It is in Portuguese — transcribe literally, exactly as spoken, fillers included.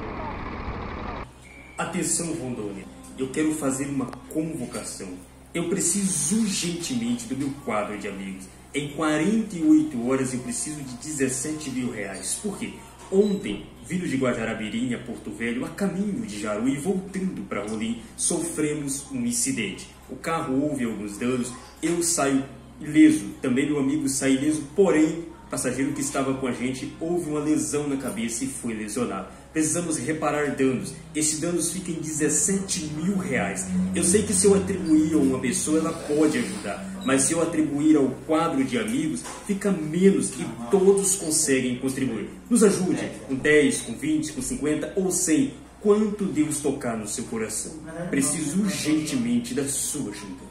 Atenção, Rondônia, eu quero fazer uma convocação. Eu preciso urgentemente do meu quadro de amigos. Em quarenta e oito horas eu preciso de dezessete mil reais. Por quê? Ontem, vindo de Guajará-Mirim a Porto Velho, a caminho de Jaru e voltando para Rolim, sofremos um incidente. O carro houve alguns danos, eu saio ileso, também meu amigo sai ileso, porém, o passageiro que estava com a gente houve uma lesão na cabeça e foi lesionado. Precisamos reparar danos. Esses danos ficam em dezessete mil reais. Eu sei que se eu atribuir a uma pessoa, ela pode ajudar. Mas se eu atribuir ao quadro de amigos, fica menos e todos conseguem contribuir. Nos ajude com dez, com vinte, com cinquenta ou cem. Quanto Deus tocar no seu coração. Preciso urgentemente da sua ajuda.